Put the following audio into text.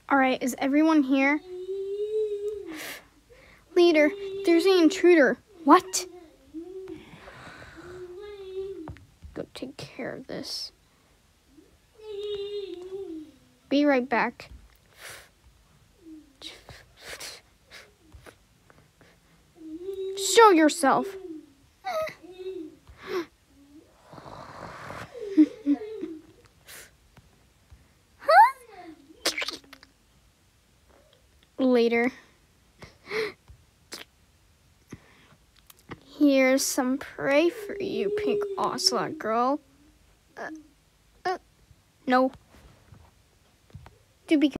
Alright, is everyone here? Leader, there's an intruder. What? Go take care of this. Be right back. Show yourself. Later. Here's some prey for you, pink ocelot girl. No. Do be